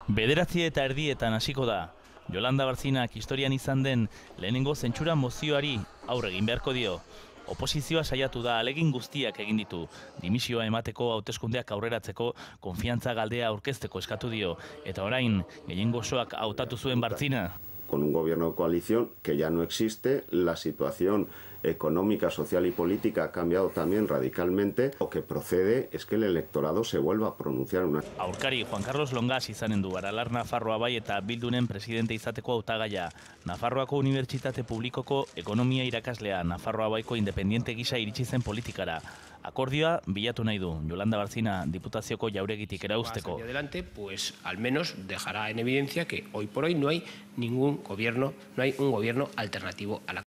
9:30 hasiko da. Yolanda Barcinak historian izan den lehenengo zentsura mozioari aurre egin beharko dio. Oposizioa saiatu da ahalegin guztiak egin ditu. Dimisioa emateko, hauteskundeak aurreratzeko, konfiantza galdea aurkezteko eskatu dio. Eta orain, gehiengo osoak hautatu zuen Barcina. Con un gobierno de coalición que ya no existe, la situación económica, social y política ha cambiado también radicalmente. Lo que procede es que el electorado se vuelva a pronunciar una... Aurkari Juan Carlos Longas izanen du Aralar Nafarroa bai eta Bilduren presidente izateko hautagaia. Nafarroako Unibertsitate Publikoko ekonomia irakaslea, Nafarroa baiko independiente gisa iritsi zen politikara. Akordioa bilatu nahi du. Yolanda Barcina diputazioko jauregitik erausteko. Hacia adelante, pues al menos dejará en evidencia que hoy por hoy no hay ningún gobierno, no hay un gobierno alternativo a la